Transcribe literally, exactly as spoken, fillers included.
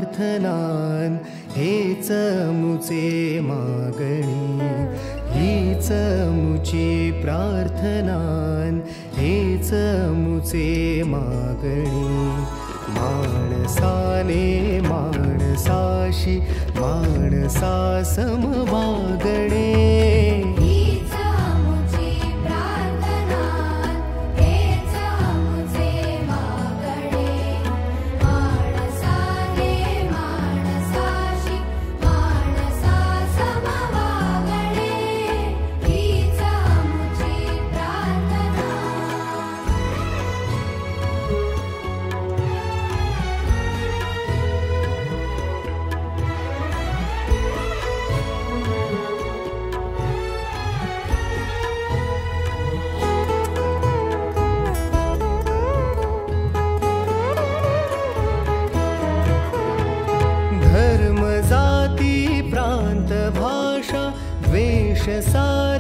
प्रार्थनान हेच मुचे मागणी हीच मुची प्रार्थनान हेच मुचे मागणी माणसाने माणसाशी माणसा सम वागणे धर्म जाती प्रांत भाषा द्वेष सारी